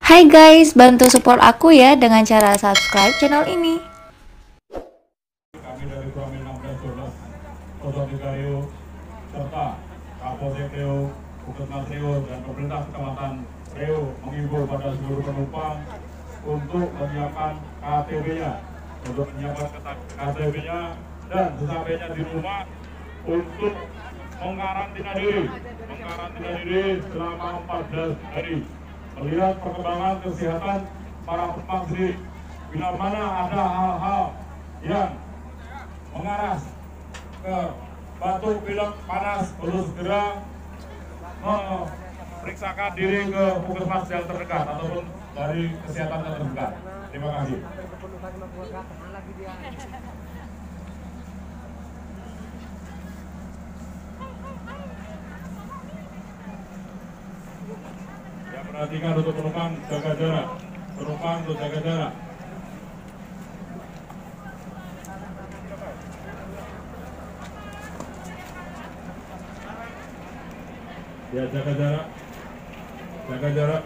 Hai guys, bantu support aku ya dengan cara subscribe channel ini. Kami dari Suami 1612 Kota Riau serta Kapolsek Riau, Puskesmas Riau dan pemerintah Kecamatan Riau mengimbau pada seluruh penumpang untuk menyiapkan KTP-nya, dan sesampainya di rumah untuk mengkarantina diri selama 14 hari. Melihat perkembangan kesehatan para penumpang sendiri, bila mana ada hal-hal yang mengarah ke batuk, pilek, panas, perlu segera memeriksakan diri ke puskesmas yang terdekat ataupun dari kesehatan yang terdekat. Terima kasih. Ya, perhatikan untuk penumpang jaga jarak. Penumpang untuk jaga jarak. Ya, jaga jarak. Jaga jarak.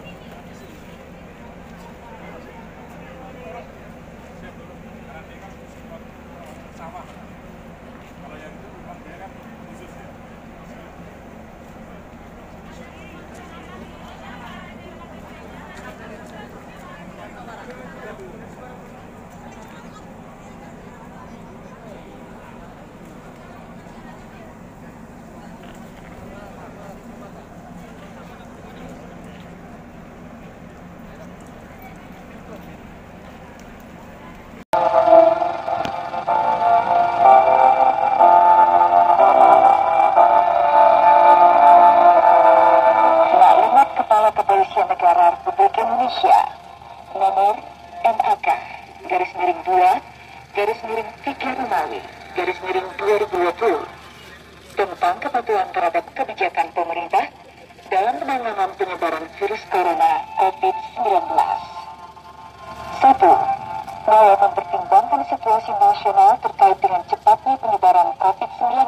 Maklumat Kepala Kepolisian Negara Republik Indonesia nomor MAK _2_3 Romawi _2020 tentang kepatuhan terhadap kebijakan pemerintah dalam penanganan penyebaran virus corona COVID-19. 1. Bahwa mempertimbangkan situasi nasional terkait dengan cepatnya penyebaran COVID-19,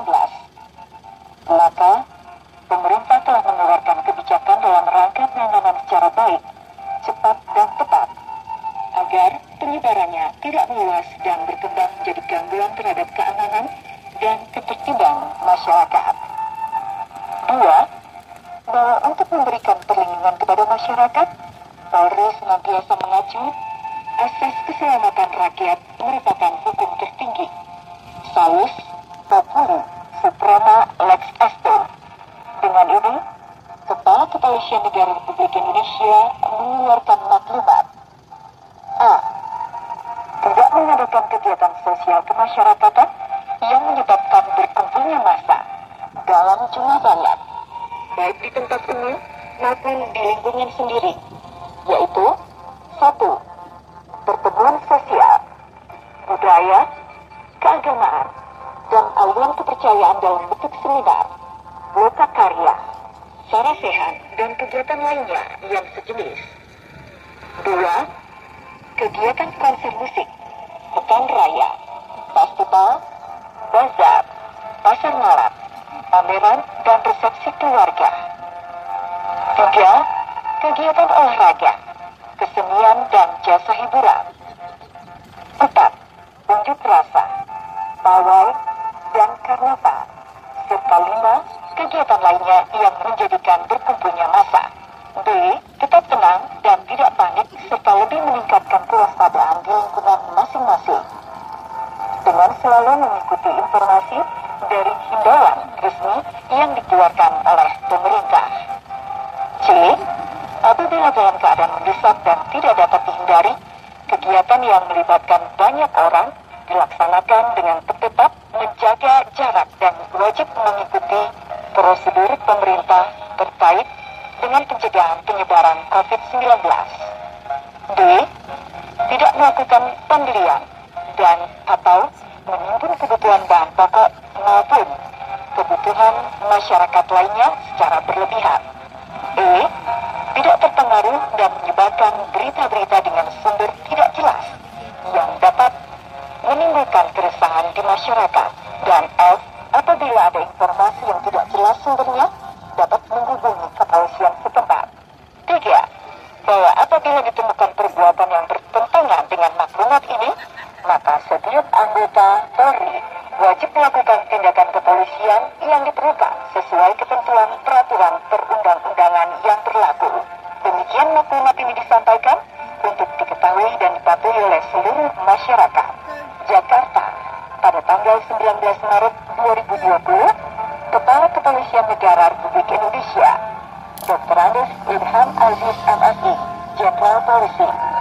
maka pemerintah telah mengeluarkan kebijakan dalam rangka penanganan secara baik, cepat dan tepat, agar penyebarannya tidak meluas dan berkembang menjadi gangguan terhadap keamanan dan ketertiban masyarakat. 2. Bahwa untuk memberikan perlindungan kepada masyarakat, Polri senantiasa mengacu asas keselamatan rakyat merupakan hukum tertinggi. Salus Populi Suprema Lex Esto. Dengan ini, Kepala Kepolisian Negara Republik Indonesia mengeluarkan maklumat. A. Tidak mengadakan kegiatan sosial kemasyarakatan yang menyebabkan berkumpulnya massa dalam jumlah banyak, baik di tempat umum maupun di lingkungan sendiri, yaitu 1. Pertemuan sosial, budaya, keagamaan, dan aliran kepercayaan dalam bentuk seminar, loka karya, cara sehat, dan kegiatan lainnya yang sejenis. 2. Kegiatan konser musik, pekan raya, festival, bazar, pasar malam, pameran, dan resepsi keluarga. 3. Kegiatan olahraga, kesenian, dan jasa hiburan. 4. Unjuk rasa, pawai, dan karnaval. Serta 5. Kegiatan lainnya yang menjadikan berkumpulnya massa. B. Tetap tenang dan tidak panik serta lebih meningkatkan kewaspadaan di lingkungan masing-masing dengan selalu mengikuti informasi dari himbauan resmi yang dikeluarkan oleh pemerintah. C. Apabila dalam keadaan mendesak dan tidak dapat dihindari, kegiatan yang melibatkan banyak orang dilaksanakan dengan tetap menjaga jarak dan wajib mengikuti prosedur pemerintah terkait dengan pencegahan penyebaran COVID-19. D. Tidak melakukan pembelian dan atau menimbun kebutuhan bahan pokok maupun kebutuhan masyarakat lainnya secara berlebihan. E. Tidak terpengaruh dan menyebarkan berita-berita dengan sumber tidak jelas yang dapat menimbulkan keresahan di masyarakat. Dan F. Apabila ada informasi yang tidak jelas sumbernya, dapat menghubungi kepolisian setempat. 3. Bahwa apabila apabila ditemukan perbuatan yang bertentangan dengan maklumat ini, maka setiap anggota Polri wajib melakukan tindakan kepolisian yang diperlukan sesuai ketentuan peraturan perundang-undangan yang berlaku. Demikian maklumat ini disampaikan untuk diketahui dan dipatuhi oleh seluruh masyarakat. Jakarta, pada tanggal 19 Maret 2020, Kepala Kepolisian Negara Republik Indonesia, Dr. Andes Ilham Aziz MSI, Jenderal Polisi.